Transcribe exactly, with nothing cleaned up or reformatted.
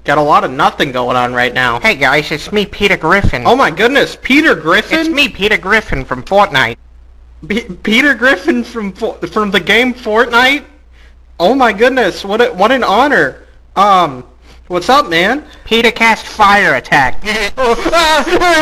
Got a lot of nothing going on right now. Hey guys, it's me, Peter Griffin. Oh my goodness, Peter Griffin? It's me, Peter Griffin from Fortnite. P Peter Griffin from from the game Fortnite? Oh my goodness, what a, what an honor. Um, what's up, man? Peter cast fire attack.